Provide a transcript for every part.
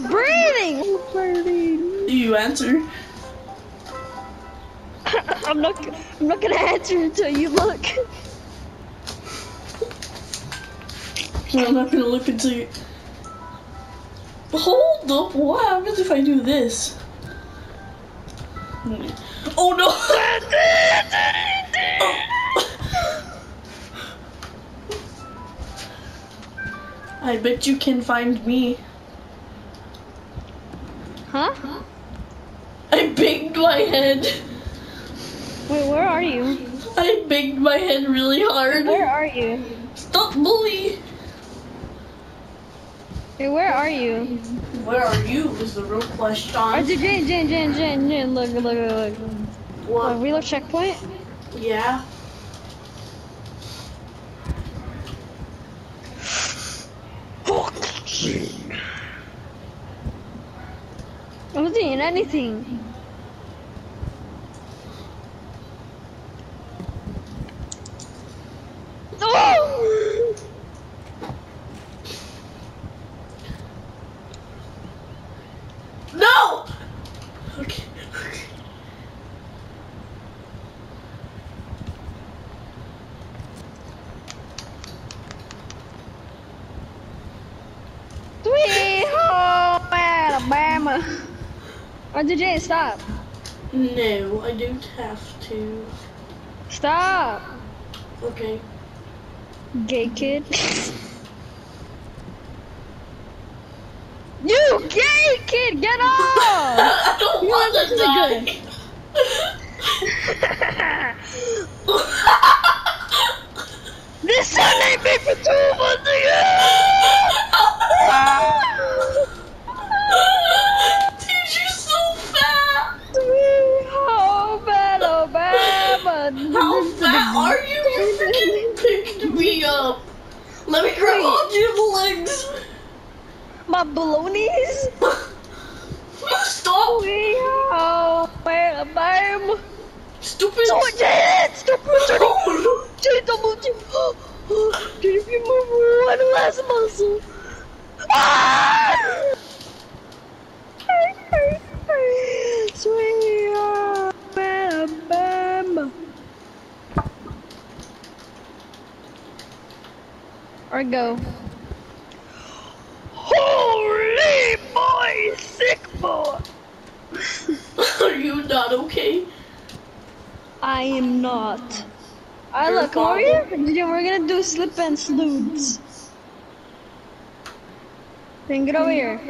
breathing! Do you answer? I'm not gonna answer until you look. I'm not gonna look until you. Hold up, what happens if I do this? Oh no! I bet you can find me. Huh? I banged my head. Wait, where are you? I banged my head really hard. Where are you? Stop bully! Hey, where are you? Where are you is the real question. Jane, look. What? Reload checkpoint? Yeah. I wasn't eating anything. Oh! No! Okay. Sweet home Alabama. Jane, stop. No, I don't have to. Stop. Okay. Gay kid. You gay kid, get off! I don't You want listen to to good. This son ain't made for 2 months ago! Dude, you're so fat! Sweet home Alabama. How fat are you? You freaking picked me up! Let me grab onto your legs! My balonies? Stop! Sweet home Alabama. Stupid! Stop turning! Jane, don't move! Dude, if you move one less muscle. Ah! Sweet home Alabama. Or go. Holy boy, sick boy. Are you not okay? I am not. Your Look, come over father- here. We're gonna do slip and sloods. Then get over here.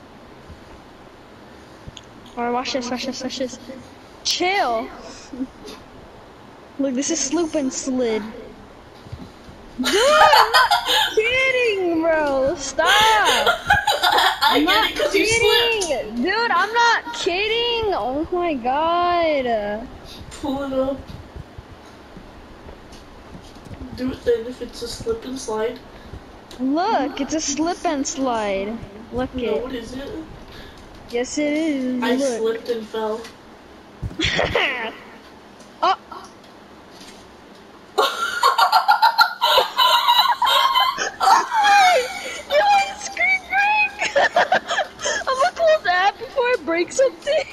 Or watch this. Chill. Look, this is sloop and slid. Dude, I'm not kidding, bro. Stop. I get it because you slipped. Dude, I'm not kidding. Oh my god. Pull it up. Do it then if it's a slip and slide. Look, it's a slip and slide. Look No, it. what is it? Yes, it is. I Look. slipped and fell. Oh. You want scream break? I'm gonna close the app before I break something.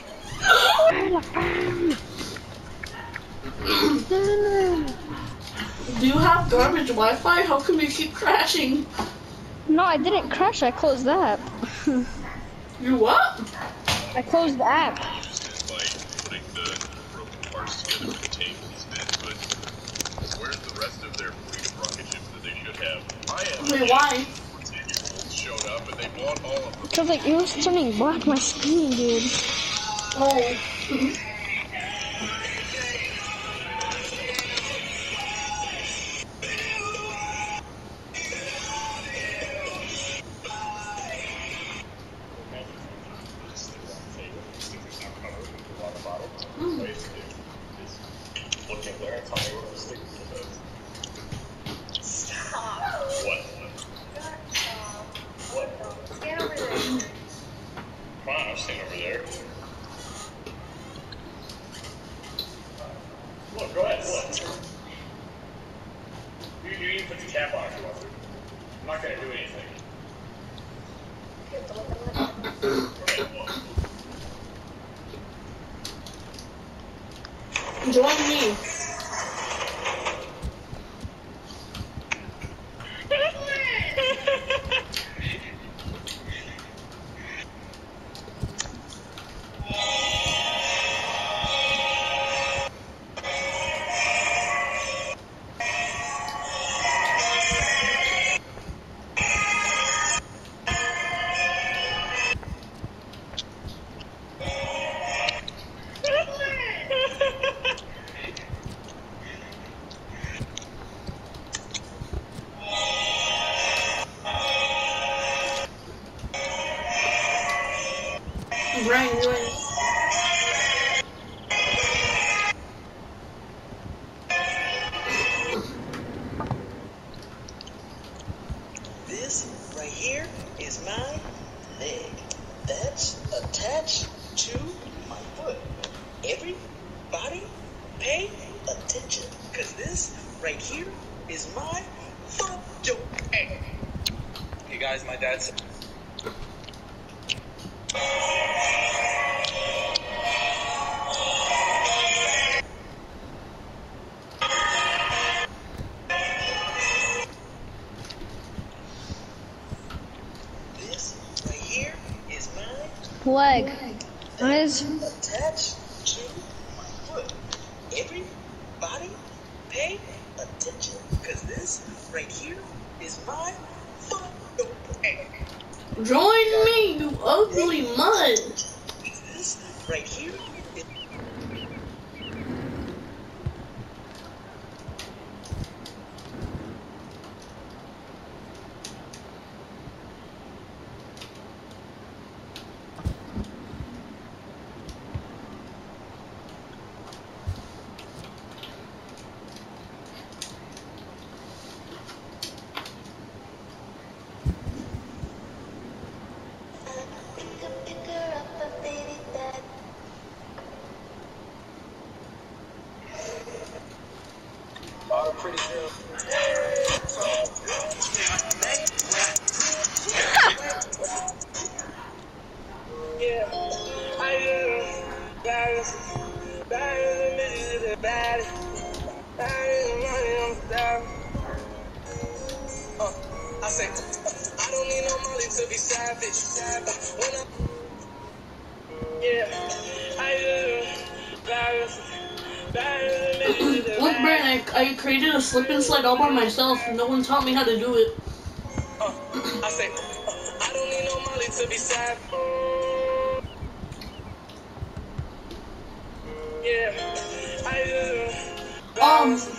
Do you have garbage Wi-Fi? How come you keep crashing? No, I didn't crash. I closed the app. You what? I closed the app. By putting the broken parts together with the tape instead, but where's the rest of their fleet of rocket ships that they should have? Wait, why? 10-year-olds showed up and they bought all of them. Because like it was turning black my screen, dude. Oh. Stand over there. Come on, I'll stand over there. Look, go ahead, look. You need to put the cap on if you want to. I'm not gonna do anything. join me. Brian, join. This right here is my leg. That's attached to my foot. Everybody pay attention, because this right here is my foot. Yo, hey. Hey guys, my dad's... This right here is my Leg. What is? attached to my foot. Everybody pay attention, because this right here is my foot. Yo, hey. Join me, you ugly mud. This right here is... All the pretty girls. Yeah, I love bad, bad, bad, I say, I don't need no money to be savage. When I, yeah, I love bad, Look, Brian, I created a slip and slide all by myself. No one taught me how to do it. I say, I don't need no money to be savage. Yeah, I love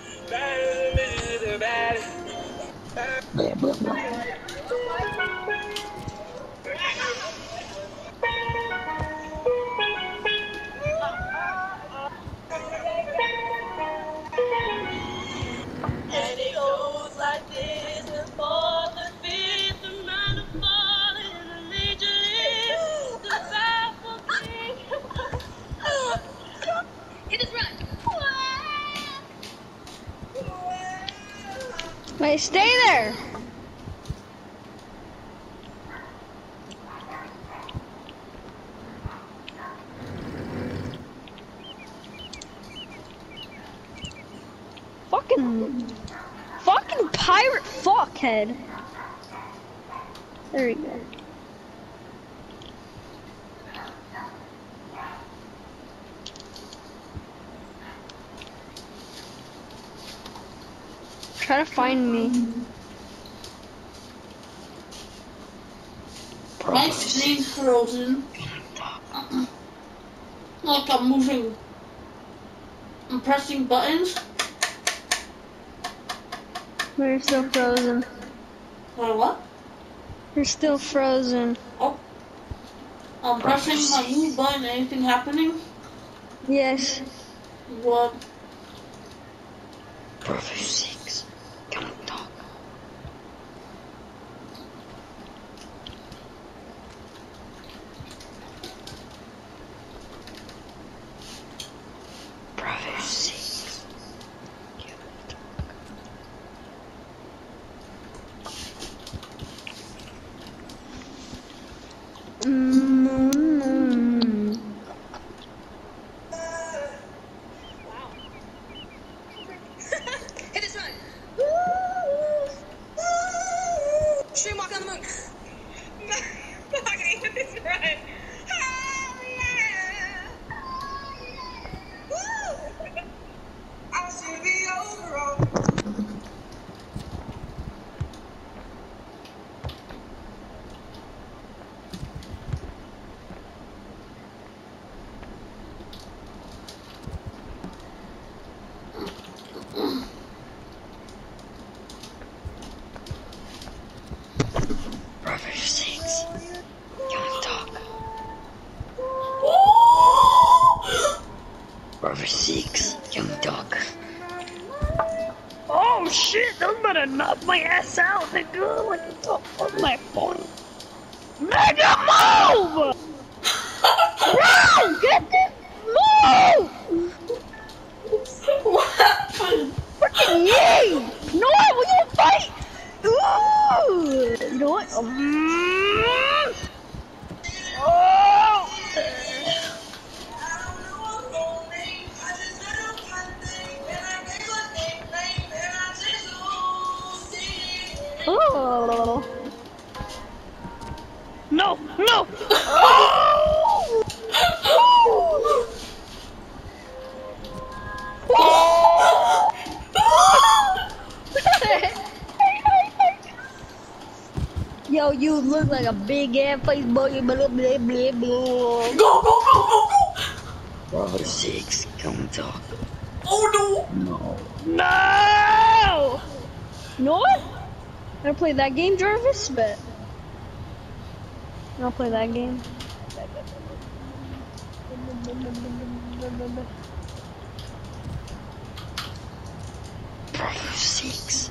and it goes like this. The fourth, the fifth, the minor fall, and the major lift, the powerful king. It is right. Wait, stay there. Fucking pirate fuckhead. There we go. Try to find me. My screen's frozen. Look, I'm moving. I'm pressing buttons. We're still frozen. What? We're still frozen. Oh. I'm pressing my move button. Anything happening? Yes. What? Bravo 6. Come on, talk. Bravo 6. 6, young dog. Oh shit, those better knock my ass out, nigga. What the fuck was my phone? Mega move! Bro, get this move! What happened? Freaking yay! No, we gonna fight! Ooh! You know what? Oh! Oh! No! No! Oh! Oh! Yo, you look like a big ass face boy. Blah, blah, blah, blah. Go, go, go, go, go! Bravo 6, come talk. Oh no! No. No! You know what? Wanna play that game, Jarvis? Bet. I'll play that game. Bravo 6.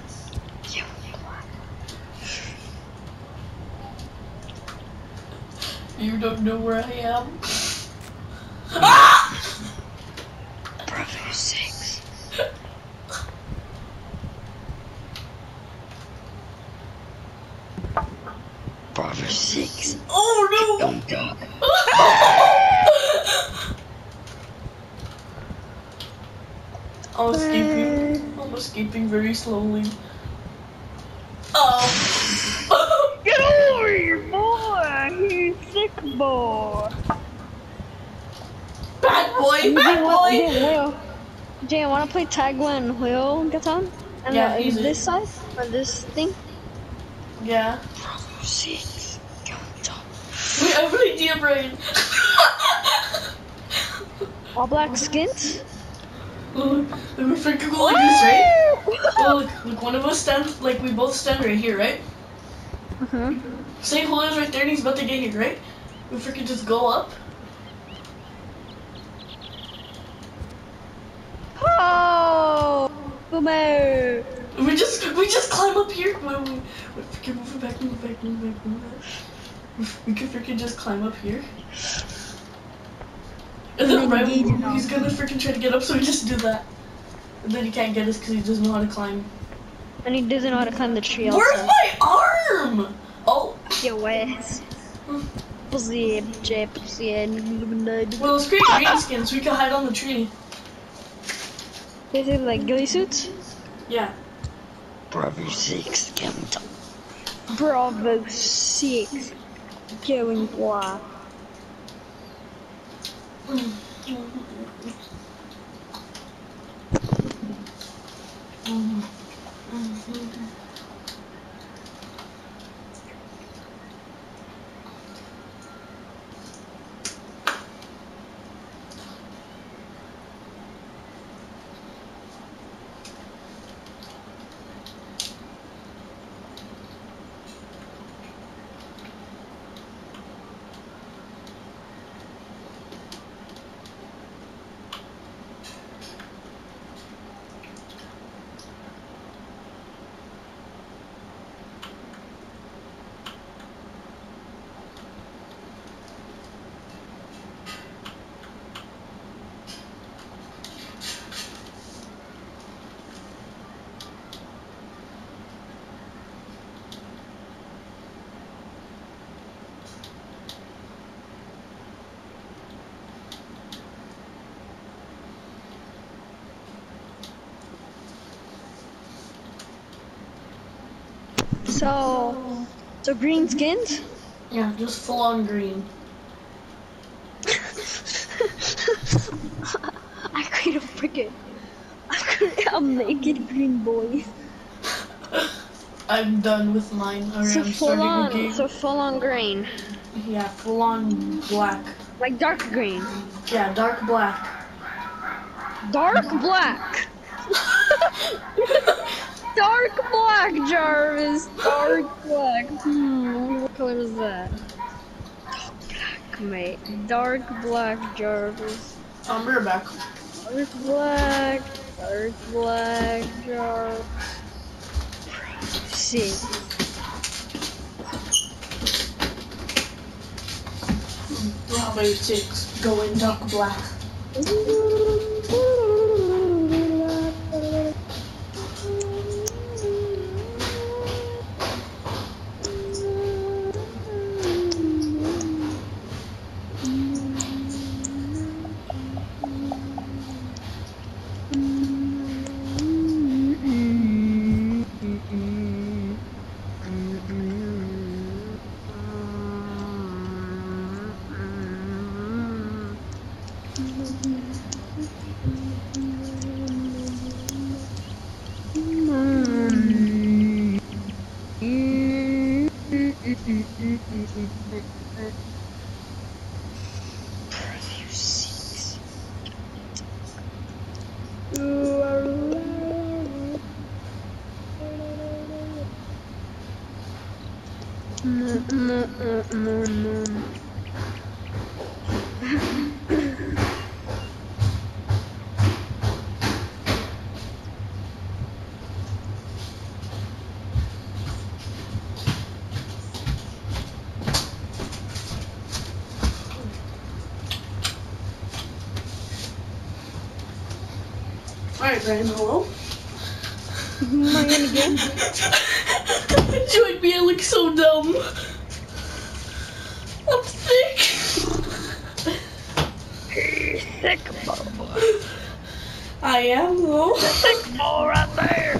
You don't know where I am. Ah! Bravo 6. Bravo 6. Oh no! Don't talk. I'm escaping very slowly. Oh. Get over here, boy! You sick boy! Bad boy, bad boy! Jay, wanna play tag when Will gets on? And Yeah, easy. this side? Or this thing? Yeah. Bravo 6. Don't talk. Wait, I have an idea, Brian. All black skins? Look, we freaking go like this, right? Look, one of us stands, like we both stand right here, right? Say Julio's right there and he's about to get here, right? We freaking just go up. Oh! Boomer! We just climb up here. We freaking move back. We can freaking just climb up here. And then right when he's gonna freaking try to get up, so we just do that. And then he can't get us because he doesn't know how to climb. And he doesn't know how to climb the tree also. Where's my arm? Oh. Your ass. Pussy, Jay, pussy, and Well, let's create green skins so we can hide on the tree. Is it like ghillie suits? Yeah. Bravo 6, coming top. Bravo 6, going black. So green skins? Yeah, just full on green. I create a freaking. a naked green boy. I'm done with mine. Alright, So I'm full starting on, the game. so full on green, Yeah, full on black. like dark green, Yeah, dark black. dark black, dark black, Jarvis, dark black. What color is that? Dark black, mate. Dark black, Jarvis. We're back. Earth black, dark. See. Bravo 6, going dark black. Alright, Brandon, hello? Am I in again? Join me, I look so dumb. I'm sick. Sick boy. I am, though. Sick boy right there.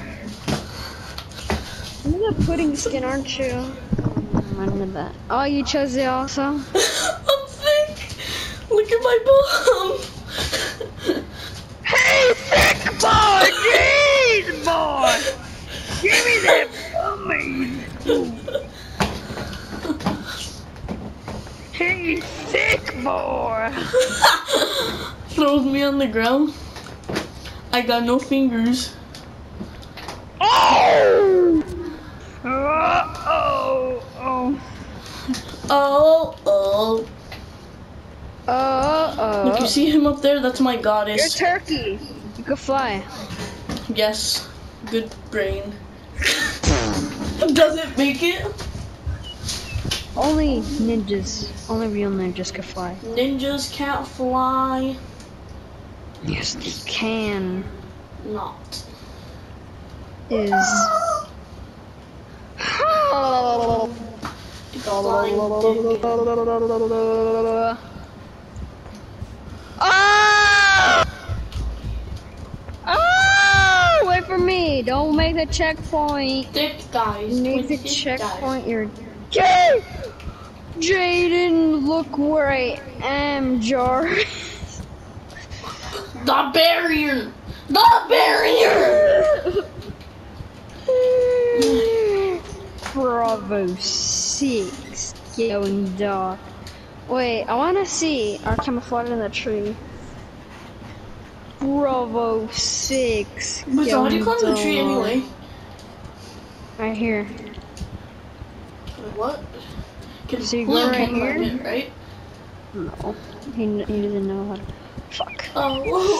You're the pudding skin, aren't you? I remember that. Oh, you chose it also? I'm sick. Look at my bum. Hey, sick boy! Jeez, boy! Give me that bummy! Hey, sick boy! Throws me on the ground. I got no fingers. Oh! Look, you see him up there? That's my You're a goddess. turkey. You could fly. Yes. Good brain. Does it make it? Only ninjas, only real ninjas could fly. Ninjas can't fly. Yes, they can. Not. Is. Flying dick. Oh! Oh! Wait for me. Don't make the checkpoint. Dick guys. Make the Twin dick checkpoint. You're gay. Jaden, look where I am, Jar. Guys. The barrier. The barrier. Bravo 6 going dark. Wait, I wanna see our camouflage in the tree. Bravo 6 But so how do you climb the tree dark. anyway? Right here. What? So you go Blue right can climb here? it, right? No, he doesn't know how to. Fuck. Oh.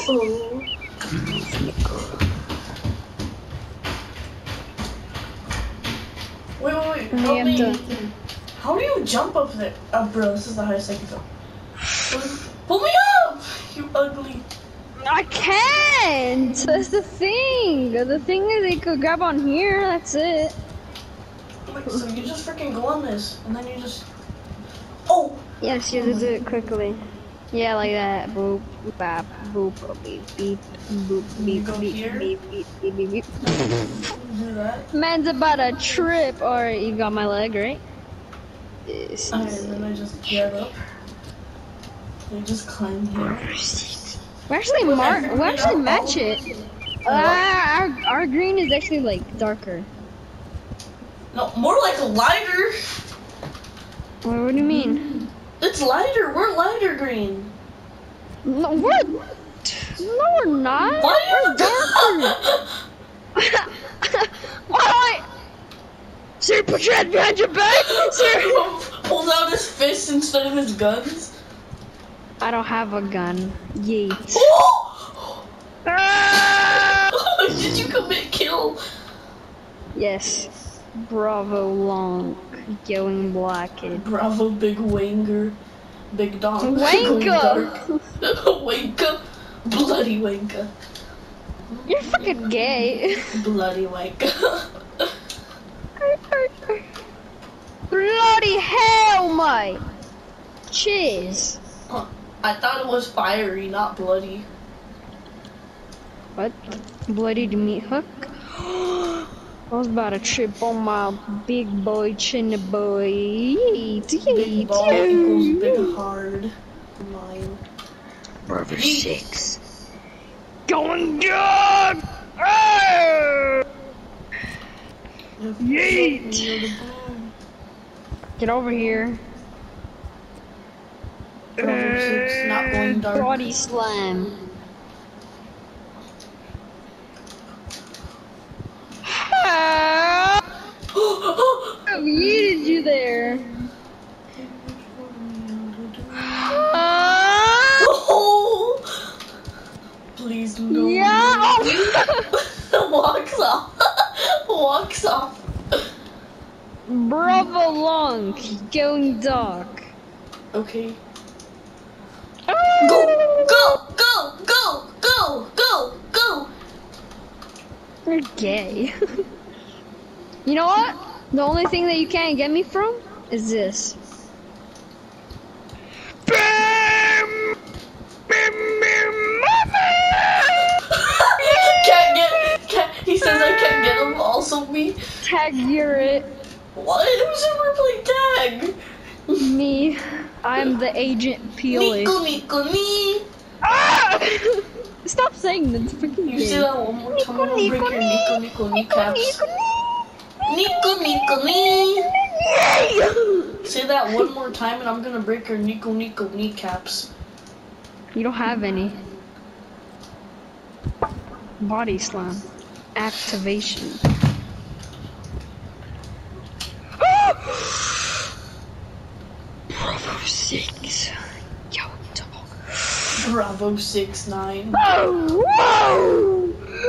Wait. And Help you me. have How do you jump up there? Oh, bro, this is the highest I can go. Pull me up, you ugly. I can't! That's the thing! The thing is they could grab on here, that's it. Wait, so you just freaking go on this, and then you just. Oh! Yes, you have to do it quickly. Yeah, like that. Boop, bop, boop, beep, beep, boop, You beep, go beep, here? beep, beep, beep, beep, beep. Do that. Man's about to trip. Or you got my leg, right? This And is then I just get up. I just climb here. we actually match it. Our green is actually like darker. No, more like a lighter. What do you mean? It's lighter. We're lighter green. No, we're not. Why We're darker. Why? Sir, put your head behind your back. Sir. Hold out his fist instead of his guns. I don't have a gun. Yeet. Oh! Ah! Did you commit kill? Yes. Bravo Long. Going blackhead. Bravo, big wanger. Big dong. Going Wanker! dark. Wanker. Bloody wanker. You're fucking gay. Bloody wanker. Bloody hell, mate! Cheers. I thought it was fiery, not bloody. What? Bloody to meat hook? I was about to trip on my big boy chin boy. Big ball equals big hard. Mine. Brother 6. Going good! Yeet! Get over here. Bravo 6, not going dark. Body slam. I yeeted you there. Oh! Please no. Yeah. Walks off. Walks off. Bravo Long. Going dark. Okay. Go, Go, go, go, go, go, go, go. You're gay. You know what? The only thing that you can't get me from is this. He says I can't get him. Also me. Tag, you're it. What? Who's ever played tag? Me. I'm the agent Peely. Nico, Nico, me. Ah! Stop saying that. It's freaking You gay. say that one more time, I'm gonna break your Nico, Nico, kneecaps. Nico, Nico, knee. Say that one more time and I'm gonna break your Nico, Nico, kneecaps. You don't have any. Body slam. Activation. Bravo 6. Yo, dog. Bravo 6'9". Oh, whoa!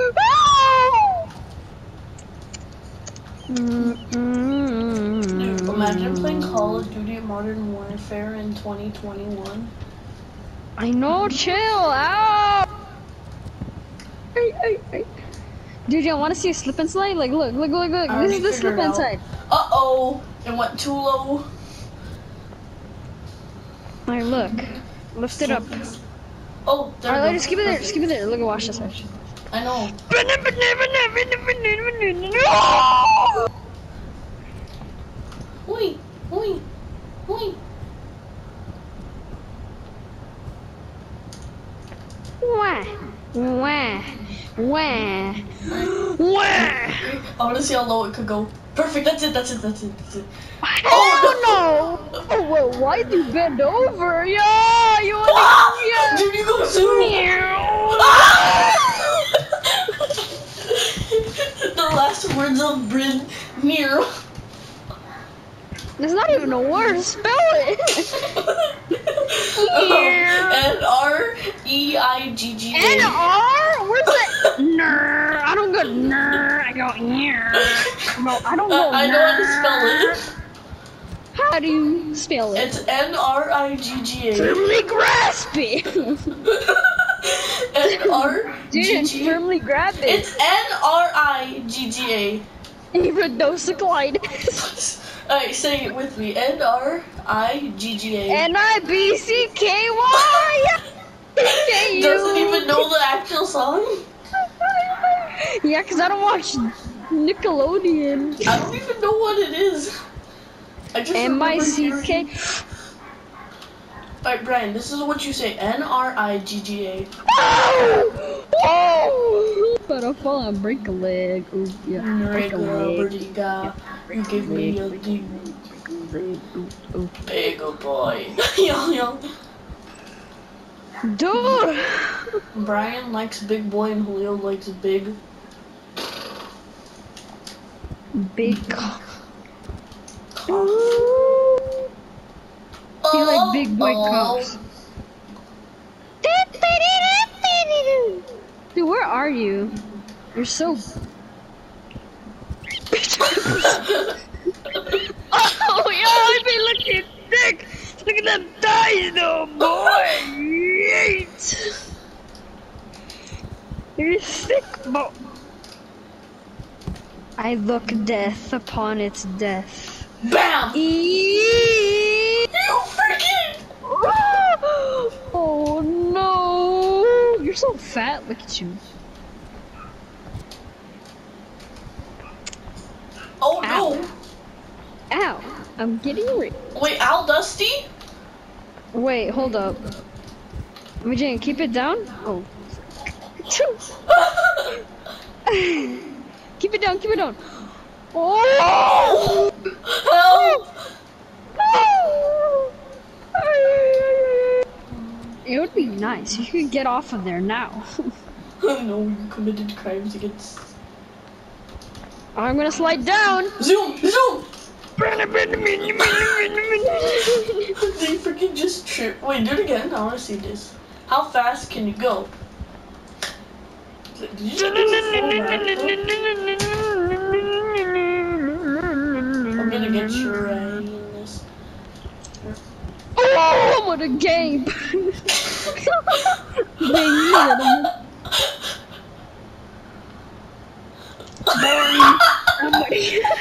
Dude, imagine playing Call of Duty Modern Warfare in 2021. I know, chill out. Hey. Dude, I want to see a slip and slide. Like, look. This is the slip and slide. Uh-oh, it went too low. Alright, look. Lift it up. Oh, there Alright, we just keep it there. Just keep it there. Look at watch this. I know. Oi. Wah. I want to see how low it could go. Perfect, that's it. Oh no! Oh, well, why'd you bend over? Yeah, you want to Dude, you go zoom. The last words of Bryn Nero. There's not even a word. Spell it. N-R-E-I-G-G-A. N-R? Where's that? Ner. I don't go ner. I go ner. No, I don't go I know how to spell it. How do you spell it? It's N-R-I-G-G-A. Firmly grasp it. Dude, firmly grab it. It's N-R-I-G-G-A. Iridocyclitis. Alright, say it with me. N-R-I-G-G-A. N-I-B-C-K-Y. Doesn't even know the actual song? Yeah, because I don't watch Nickelodeon. I don't even know what it is. I just M-I-C-K. Alright, Brian, this is what you say. N-R-I-G-G-A. Oh! But I'll fall and break a leg. Ooh, yeah. Break a leg. You give me a D. Ooh. Big boy. Yo. Dude! Brian likes big boy and Julio likes big. Big cock. You like big boy cocks. Dude, Pikachu, where are you? You're so. Oh, yo, I be looking thick. Look at them thighs, though, boy. Yeet. You're thick, boy. I look death upon its death. Bam! Eee! You freaking! Oh no! You're so fat. Look at you. Oh Ow. no! Ow! I'm getting rid. Wait, Al Dusty? Wait, hold up. Jane, keep it down. Oh. Keep it down. Keep it down. Oh! Help! It would be nice if you could get off of there now. No, you committed crimes against. I'm gonna slide down. Zoom! Zoom! They freaking just trip. Wait, do it again. I wanna see this. How fast can you go? Did you just do a full backflip? I'm gonna get your this. Oh, what a game! Boring.